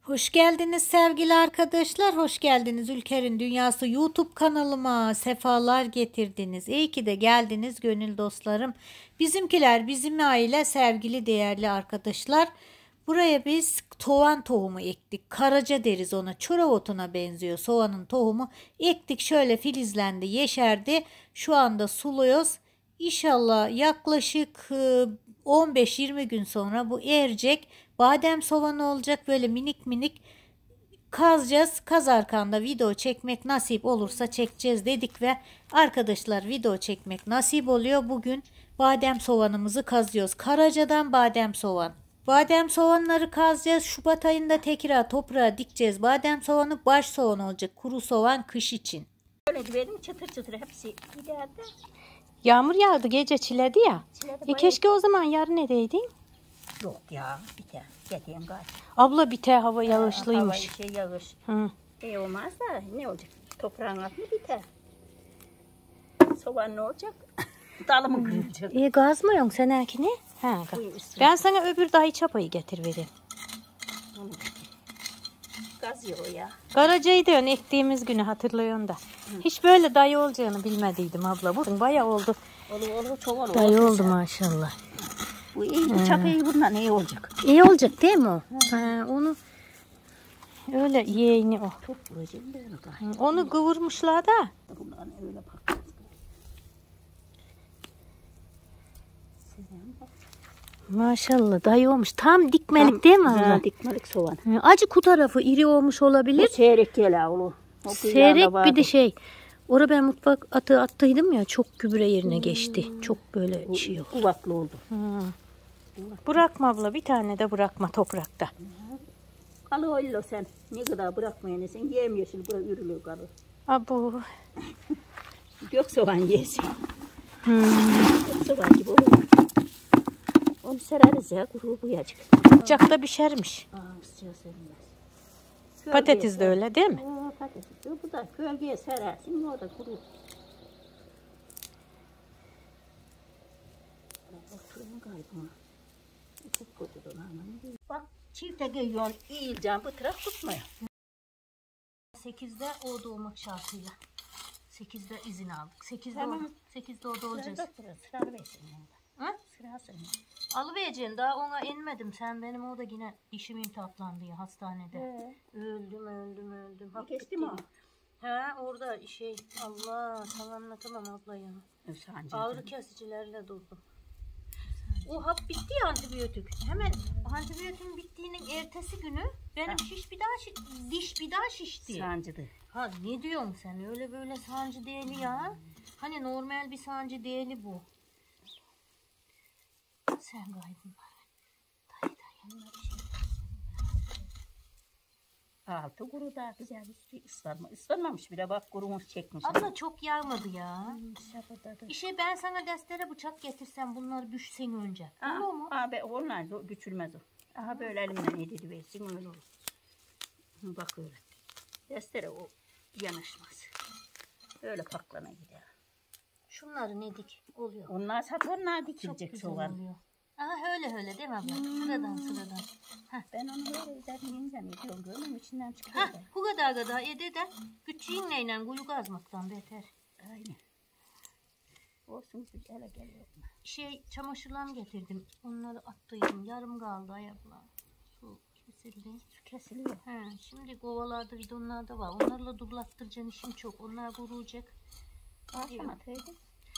Hoş geldiniz sevgili arkadaşlar. Hoş geldiniz Ülker'in Dünyası YouTube kanalıma. Sefalar getirdiniz. İyi ki de geldiniz gönül dostlarım. Bizimkiler, bizim aile, sevgili değerli arkadaşlar. Buraya biz soğan tohumu ektik. Karaca deriz ona. Çorap otuna benziyor soğanın tohumu. Ektik, şöyle filizlendi, yeşerdi. Şu anda suluyoruz. İnşallah yaklaşık 15-20 gün sonra bu erecek. Badem soğanı olacak, böyle minik minik kazacağız. Kazarken de video çekmek nasip olursa çekeceğiz dedik ve arkadaşlar video çekmek nasip oluyor. Bugün badem soğanımızı kazıyoruz. Karaca'dan badem soğan. Badem soğanları kazacağız. Şubat ayında tekrar toprağa dikeceğiz. Badem soğanı baş soğan olacak. Kuru soğan kış için. Böyle benim çıtır çıtır hepsi giderdi. Yağmur yağdı, gece çiledi ya. Çiledi Keşke o zaman yarın edeydin. Yok ya, biter. Gideyim galiba. Abla biter, hava yağışlıymış. Hava yağış. Hı. Olmaz da ne olacak? Toprağın altında biter. Soğan ne olacak? Dalı mı kırılacak? Gazmıyorsun sen erkini? Ha, ben sana öbür dayı çapayı getir vereyim. Gazıyor ya. Karaca'yı diyorsun ektiğimiz günü hatırlıyorsun da. Hiç böyle dayı olacağını bilmediydim abla. Bu bayağı oldu. Olur çok olur. Dayı oldu maşallah. Bu iyi, bu çapayı bundan iyi olacak. İyi olacak değil mi o? Ha, onu öyle yeğeni o. Çok vuracağım ben o. Onu kıvırmışlar da. Bundan öyle bak. Maşallah dayı olmuş. Tam dikmelik değil mi abla? Dikmelik soğan. Acı ku tarafı iri olmuş olabilir. Bu seyrek gel oğlum. Seyrek bir de şey. Orada ben mutfak attıydım ya, çok gübre yerine geçti. Çok böyle şey oldu. Uvaklı oldu. Bırakma abla, bir tane de bırakma toprakta. Kalı öyle sen. Ne kadar bırakmayan sen yemiyorsun. Buraya ürülüyor kalı. Abo. Gök soğan yesin. Gök soğan gibi olur. Onu sereriz ya, kuru buyacık. Sıcakta pişermiş. Sıcağı serilmez. Patates de öyle değil mi? Patates de bu da gölgeye serersin, o da kuru. Bak çifte giyiyorsun, iyileceğim, bu taraf tutmuyor. 8'de o doğmak şartıyla. 8'de izin aldık. 8'de Tamam. 8'de orada olacağız. Sıra versin yanında. Hı? Sıra senin. Alıvereceksin, daha ona inmedim. Sen benim orada yine dişim imtihaplandı ya hastanede. Öldüm. Hak Geçti mi o? He, orada şey, Allah sana anlatamam abla ya. Ağrı kesicilerle durdum. O hap bitti ya, antibiyotik. Hemen antibiyotiğin bittiğinin ertesi günü benim diş bir daha şişti. Sancıdı. Ha, ne diyorsun sen? Öyle böyle sancı değil ya. Hani normal bir sancı değil bu. Sen gaydın bana. Dayı. Altı kuru da güzel üstü ıslanmamış bile, bak kurumuş çekmiş. Abla çok yağmadı ya. İşte ben sana destere bıçak getirsem bunları büşsen önce. Olur mu? Abi olmaz, o güçülmez o. Aha böyle elimden yediri versin öyle olur. Bak öyle. Destere o yanaşmaz. Öyle paklana gider. Şunları ne dik oluyor. Onlar satırlar dikilecek soğan. Oluyor. Aha öyle değil mi abla? Sıradan. Ben onu böyle üzerinden ediyorum. Gönlüm içinden çıkıyor. Bu kadar ede de küçüğünle kuyu kazmaktan beter. Aynen. Olsun güzel geliyor. Çamaşırlarını getirdim. Onları attıydım. Yarım kaldı ayakla. Su kesildi. Su kesiliyor. Şimdi kovalarda, bidonlarda var. Onlarla durulattıracaksın, işim çok. Onlar kuruyacak. Akşam ataydı.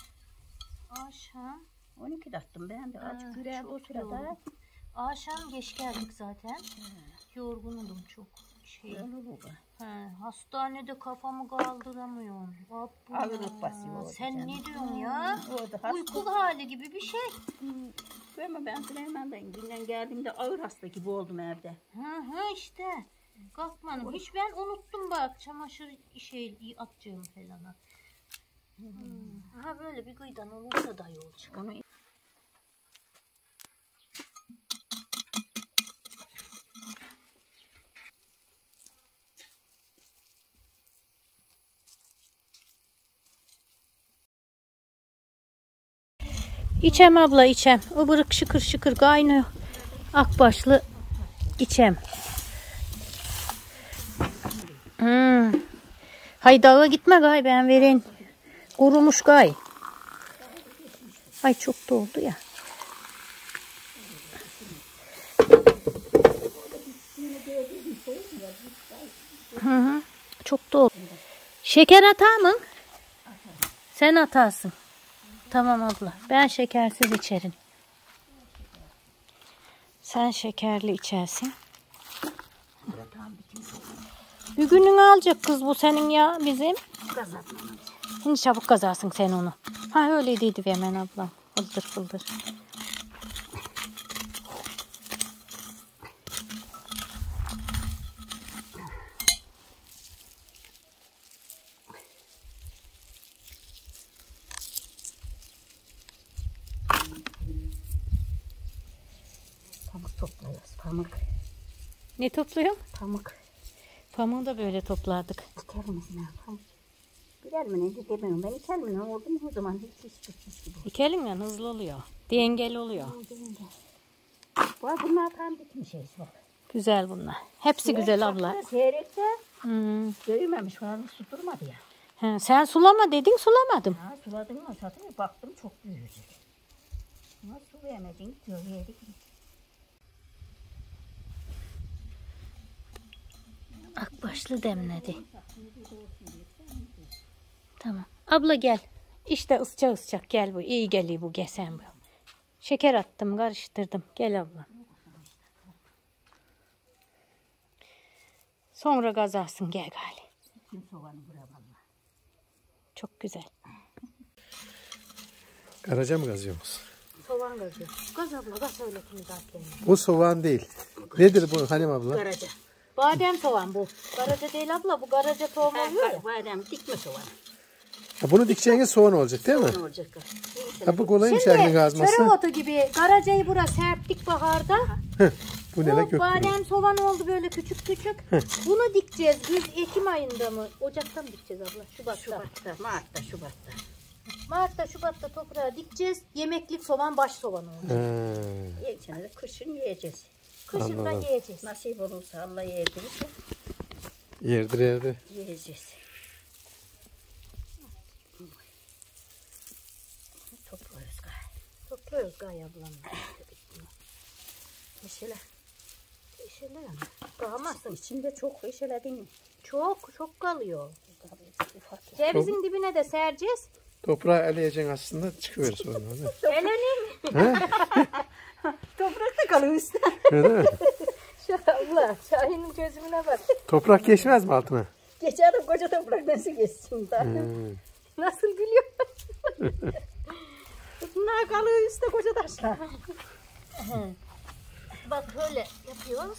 Akşam 12'de attım ben de. Açık yüreğim o sırada. Akşam geç geldik zaten. Yorgunum çok. Hastanede kafamı kaldıramıyorum. Ağırlık basıyor. Sen ne diyorsun ya? Uyku hali gibi bir şey. Ama ben Süleyman'dan günden geldiğimde ağır hasta gibi oldum evde. İşte. Kalkmadım. Hiç ben unuttum bak çamaşır atacağım falan. Böyle bir kıyıdan olursa da iyi olacak. Onu... İçem abla içem. Ibırık şıkır şıkır kaynıyor. Akbaşlı içem. Hay dağa gitme gay, ben vereyim. Kurumuş gay. Ay çok doldu ya. Hı, çok doldu. Şeker atar mı? Sen atarsın. Tamam abla. Ben şekersiz içerim. Sen şekerli içersin. Bir gününü alacak kız bu senin ya bizim. Şimdi çabuk kazarsın sen onu. Ha öyle dedi hemen ablam. Fıldır fıldır. Pamuk topluyoruz. Pamuk. Ne topluyorum? Pamuk. Pamuğu da böyle toplardık. Dikelim mi? Pamuk. Birer mi ne demiyorum. Ben iker mi ne oldu mu o zaman hiç gibi. Dikelim ya hızlı oluyor. Dengeli oluyor. Bunlar tam bitmiş bak. Güzel bunlar. Hepsi güzel abla. Seyrekte Hmm. dövmemiş falan su durmadı ya. He, sen sulama dedin sulamadım. Ha, suladın mı satın baktım çok büyüyecek. Ama su vermedin yedik. Akbaşlı demledi. Tamam. Abla gel. İşte ıscak gel bu. İyi geliyor bu gesen bu. Şeker attım karıştırdım. Gel abla. Sonra gazarsın gel gali. Çok güzel. Karaca mı gazıyoruz? Soğan gazıyor. Gaz abla gaz öyle kimi zaten. Bu soğan değil. Nedir bu Halim abla? Karaca. Badem soğan bu. Karaca değil abla bu karaca tohum oluyor ya. Badem dikme soğan. Ha, bunu dikeceğiniz soğan olacak değil mi? Ne olacak? Ha, bu kolaymış elini gazması. çörek otu gibi karacayı burası serptik baharda. Bu ne la Bu gök badem soğan oldu böyle küçük küçük. Bunu dikeceğiz biz Ekim ayında mı? Ocakta mı dikeceğiz abla? Şubat'ta. Şubat'ta. Mart'ta, Şubat'ta toprağa dikeceğiz. Yemeklik soğan baş soğanı olacak. Yiyeceğiz. Kışın yiyeceğiz. Kışın da Anladım. yiyeceğiz. Nasip olursa Allah yedirirse Yerdir. yiyeceğiz. Topluyoruz galiba. Topluyoruz Gaye ablamla. Eşele. Eşeler ama. Kalmazsın. İçinde çok eşeledin mi? Çok kalıyor. Ufak. Cevizin dibine de sereceğiz. Toprağı eleyeceksin aslında çıkıyor sonra. Elenir. Toprakta kalıyor üstte. Öyle mi? Şu abla Şahin'in çözümüne bak. Toprak geçmez mi altına? Geçerim koca toprak nasıl geçsin daha. Nasıl gülüyor? Bunlar kalıyor üstte koca taşlar. Bak böyle yapıyoruz.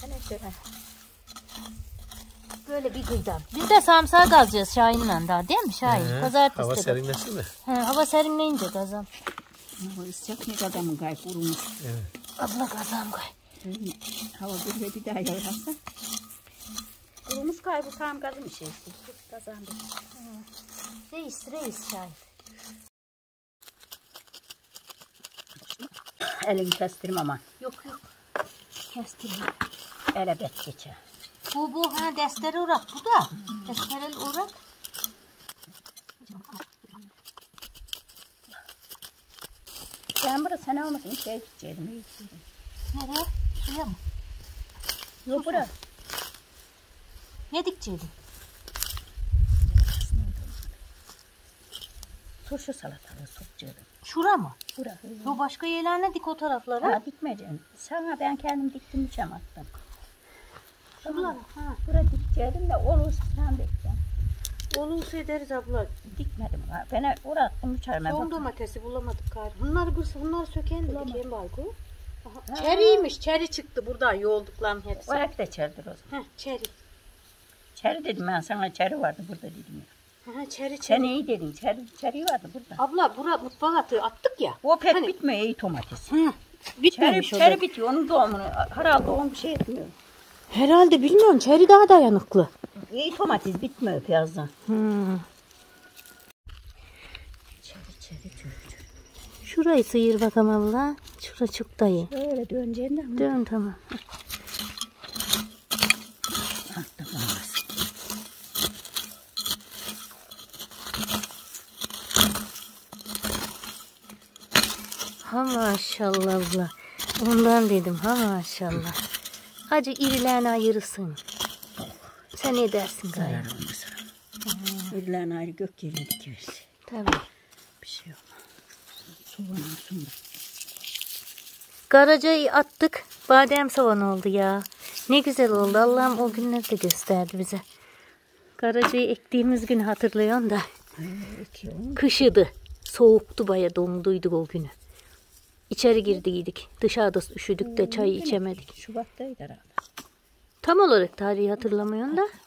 Böyle bir kıyıdan. Biz de samsağı kazacağız Şahin'le daha değil mi Şahin? Pazartesi Hava de. serinlesin mi? Hava serinleyince kazan. Hava sıcak ne kadar mı gayet kurumuş. Abla kazan koy. Hava böyle bir daha yağarsa. Kurumuş gayet bu tam gazı bir şey. Kazandı. Reis Şahin. Elini kestirme ama. Yok. Kestirme. Elebet geçer. Bu destere uğrak bu da. Destereli uğrak. Ben burada sana olmasın şey gideceğim. Nereye? Şuraya mı? Yok bura. Ne dikeceydin? Turşu salatalığı sokacağım. Şura mı? Bura. Bu başka yerlerine dik o taraflara. Ha dikmeyeceğim. Sana ben kendim diktim biçem attım. Şuralara. Ha. Bura dikeceğim de olursa sen dikeceğim. Olursa ederiz abla. Dikmedim. Ha. Ben uğrattım uçarım. Tohum domatesi bulamadık galiba. Bunları söken de dikeyim Baygu. Çeriymiş. Çeri çıktı buradan yoldukların hepsi. Olarak da çeridir o zaman. Çeri. Çeri dedim ben sana çeri vardı burada dedim. Çeri. Sen iyi dedin. Çeri vardı burada. Abla bura mutfak attık ya. O pek bitmiyor iyi domates. Bitmemiş o da. Çeri bitiyor onun doğumunu. Herhalde onun bir şey etmiyor. Herhalde bilmiyorum. Çeri daha dayanıklı. İyi domates bitmiyor piyazdan. Çeri. Şurayı sıyır bakalım abla. Şura çok dayı. Öyle döneceğinde mi? Dön tamam. Ha maşallah abla. Ondan dedim ha maşallah. Hacı irilerini ayırırsın. Sen ne dersin gayet? Zarar olmasın. İrilerini ayrı gök yerine dikiversin. Tabii. Bir şey olmaz. Soğanın sonra. Karacayı attık. Badem soğan oldu ya. Ne güzel oldu. Allah'ım o günleri de gösterdi bize. Karacayı ektiğimiz günü hatırlıyorsun da. Kışıdı. Soğuktu, baya donduyduk o günü. İçeri girdiydik. Dışarıda üşüdük de çayı içemedik. Şubat'taydı herhalde. Tam olarak tarihi hatırlamıyorum da.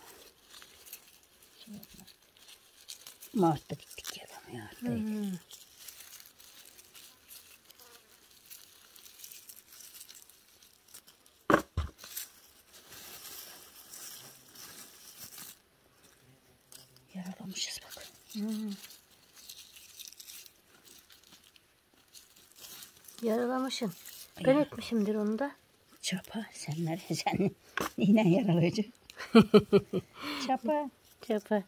Mart'ta diktik ya. Mart'taydı. Yaralamışız bak. Yaralamışsın. Ben etmişimdir onu da. Çapa sen yine yaralayıcı. Çapa. Çapa.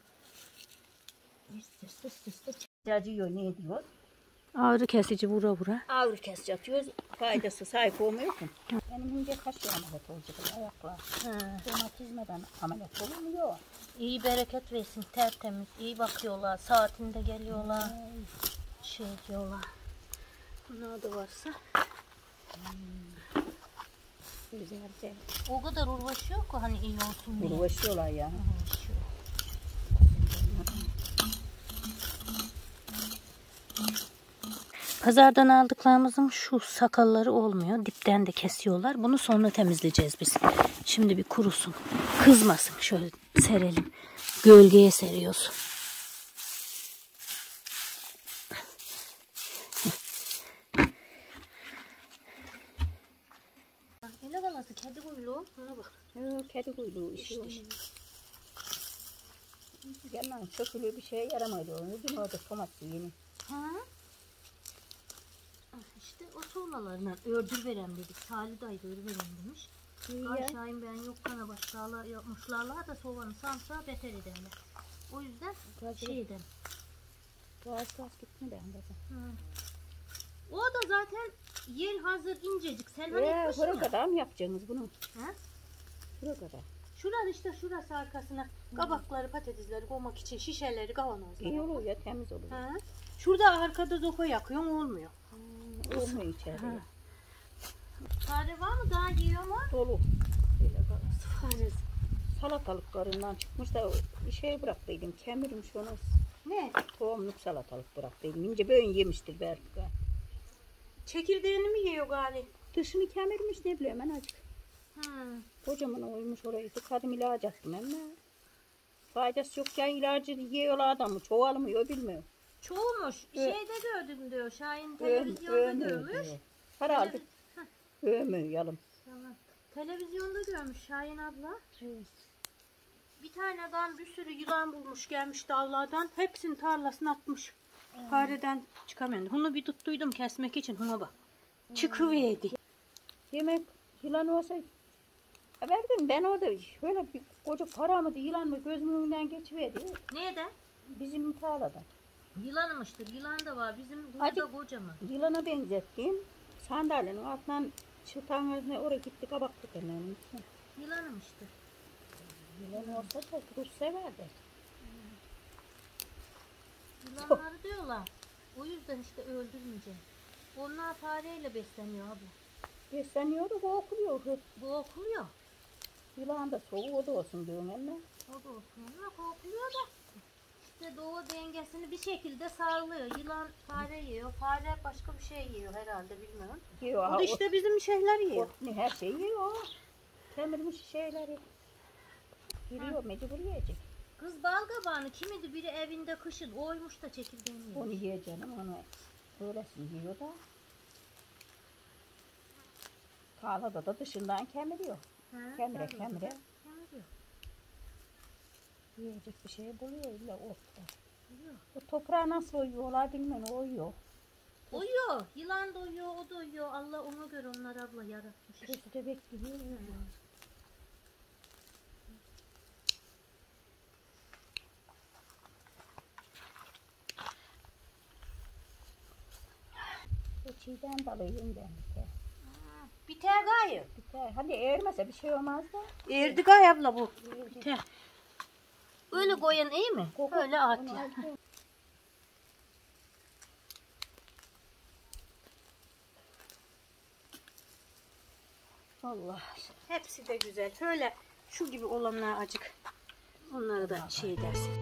Acıyor ne diyor? Ağrı kesici vura vura. Ağır kesici atıyoruz. Faydası sahip olmuyor ki. Benim ince kaç ameliyat olacak ayaklar. Romatizmadan ameliyat olur mu? Yok. İyi bereket versin, tertemiz. İyi bakıyorlar, saatinde geliyorlar. Şey diyorlar. Bunlar da varsa. Güzel. O kadar uğraşıyor ki hani iyi olsun diye. Uğraşıyorlar ya. Pazardan aldıklarımızın şu sakalları olmuyor. Dipten de kesiyorlar. Bunu sonra temizleyeceğiz biz. Şimdi bir kurusun. Kızmasın. Şöyle serelim. Gölgeye seriyoruz. Ele balası kedi kuyruğu. Buna bak. Kedi kuyruğu işte. Yalan çökülüyor bir şeye yaramaydı onu. Dün orada tomatlı yeni. Ha? İşte o soğumalarından ördür verem dedik. Salih dayı da ördür verem demiş. Aşağıyım ben yok kana başlarla yapmışlarlar da soğanı samsa beter ederler. O yüzden şeyden. Gaz gitmedi anladım. O da zaten yer hazır incecik. Sen hani Buraya etmişsin ya. kadar mı yapacaksınız bunu? Ha? Buraya kadar. Şurası işte şurası arkasına kabakları patatesleri koymak için şişeleri kavanozlar. İyi olur ya temiz olur. Ha? Şurada arkada zopa yakıyorsun olmuyor. Olmuyor içeride. Fare var mı daha yiyor mu? Dolu. Faresi. Salatalıklarından çıkmış da şey bıraktıydım. Kemirmiş onu. Ne? Tohumluk salatalık bıraktıydım. İnce böyle yemiştir belki. Çekirdeğini mi yiyor gari? Dışını kemirmiş ne bileyim ben azıcık. Kocaman oymuş orayı. Kadım ilaç attım ama. Faydası yok ya ilacı yiyorlar adamı. Çoğalmıyor bilmiyorum. Çoğumuş. Şeyde gördüm diyor. Şahin televizyonda görmüş. Herhalde. Övmüyor. Tamam. Televizyonda görmüş Şahin abla. Evet. Bir tane adam bir sürü yılan bulmuş gelmiş dağlardan. Hepsini tarlasına atmış. Fareden çıkamadı. Bunu bir tuttuydum kesmek için. Buna bak. Çıkıverdi. Yemek yılan olsa verdim ben orada şöyle bir koca para mıydı yılan mı gözümün önünden geçiverdi. Neden? Bizim tarlada. Yılanmıştır. Yılan da var. Bizim Hadi. burada kocaman. Yılana benzettim. Sandalyenin altından çıtan gözüne oraya gitti kabak tutanlarının içine. Yılanmıştır. Yılan olsa da kuş severdi. Yılanları diyorlar. O yüzden işte öldürmeyeceğim. Onlar fareyle besleniyor abla. Besleniyordu bu okuluyor. Bu okuluyor. Yılan da soğuk o da olsun diyorum ama. O da okuluyor. Okuluyor da. İşte doğu dengesini bir şekilde sağlıyor. Yılan fare yiyor. Fare başka bir şey yiyor herhalde bilmiyorum. Yiyor. O da işte bizim şeyler yiyor. Her şeyi yiyor. Kemirmiş şeyleri. Giriyor mecbur yiyecek. Kız bal kabağını kimidi biri evinde kışın oymuş da çekirdeğini yiyor. Onu yiyeceğim onu öylesin yiyor da. Tarlada da dışından kemiriyor. Kemire. Kemiriyor. Yiyecek bir şey buluyor illa ortada. O toprağı nasıl oyuyorlar bilmem oyuyor. Uyuyor. Yılan da uyuyor, o da uyuyor. Allah ona göre onlar abla yaratmış. Köstebek gibi yiyor. şeyden dalıyım ben. Biter gayı. Biter. Hadi eğirmese bir şey olmaz da. Erdi gay abla bu. Biter. Öyle koyan iyi mi? Öyle atla. Allah. Hepsi de güzel. Şöyle şu gibi olanlar acık. Onları da şey dersin.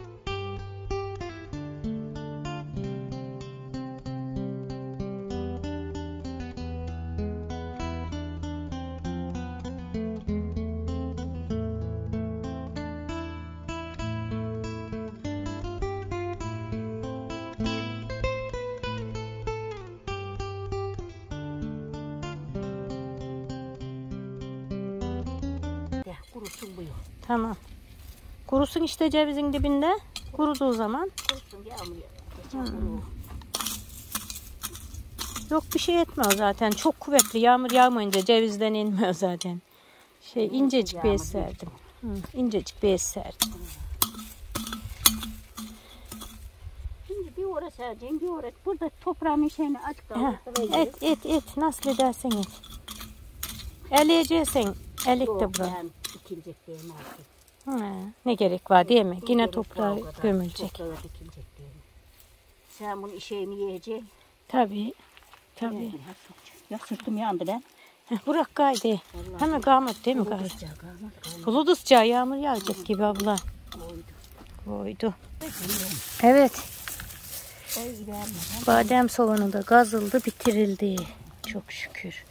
Kurusun bu yok. Tamam. Kurusun işte cevizin dibinde. Kuruduğu zaman. Kurusun yağmur yağıyor. Yok bir şey etmiyor zaten. Çok kuvvetli. Yağmur yağmayınca cevizden inmiyor zaten. İncecik bir serdim. İncecik bir serdim. Şimdi bir orası sereceğim, bir orası. Burada toprağın şeyini açık kaldı. Et. Nasıl edersen et. Eleyeceksen elik de bura. Yani dikilecek diyelim artık. Ne gerek var değil mi? Yine toprağa gömülecek. Toprağa dikilecek diyelim. Sen bunun şeyini yiyeceksin. Tabii. Ya sırtım yandı lan. Bırak gaydi. Hemen kağıt değil mi gaydi? Buludu sıcağı yağmur yağacak gibi abla. Koydu. Evet. Badem soğanı da kazıldı, bitirildi. Çok şükür.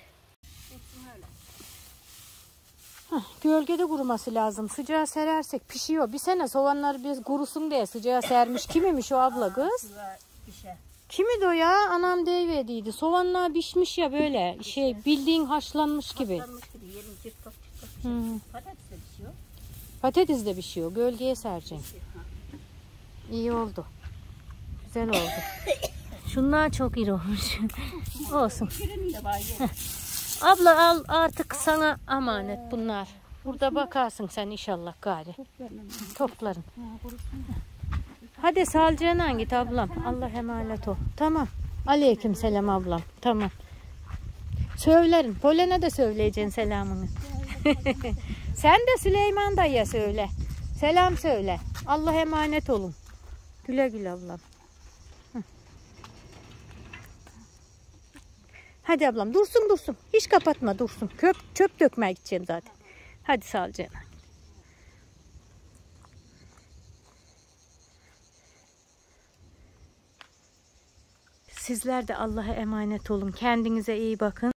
Gölgede kuruması lazım. Sıcağa serersek pişiyor. Bir sene soğanları biz kurusun diye sıcağa sermiş. Kimmiş o abla kız? Kimidi o ya? Anam deyiverdiydi. Soğanlar pişmiş ya böyle. Bildiğin haşlanmış gibi. Haşlanmış gibi yerim cırt. Patates de pişiyor. Patates de pişiyor. Gölgeye sereceğim. İyi oldu. Güzel oldu. Şunlar çok iri olmuş. Olsun. Abla al artık sana emanet bunlar. Burada bakarsın sen inşallah gari. Toplarım. Hadi sağlıcağına git ablam. Allah emanet ol. Tamam. Aleyküm selam ablam. Tamam. Söylerim. Polen'e de söyleyeceksin selamını. Sen de Süleyman dayıya söyle. Selam söyle. Allah emanet olun. Güle güle ablam. Hadi ablam dursun. Hiç kapatma dursun. Çöp dökmeye gideceğim zaten. Hadi sağlıcağına. Sizler de Allah'a emanet olun. Kendinize iyi bakın.